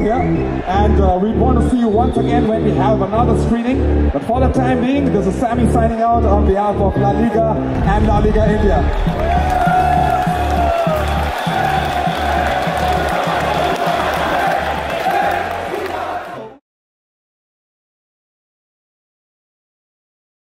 here, and we want to see you once again when we have another screening. But for the time being, this is Sammy signing out on behalf of La Liga and La Liga India.